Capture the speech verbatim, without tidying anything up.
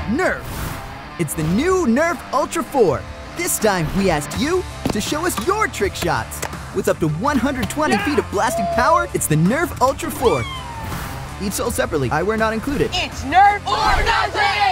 Nerf. It's the new Nerf Ultra four. This time, we asked you to show us your trick shots. With up to one hundred twenty yeah. feet of blasting power, it's the Nerf Ultra four. Each sold separately, eyewear not included. It's Nerf or nothing!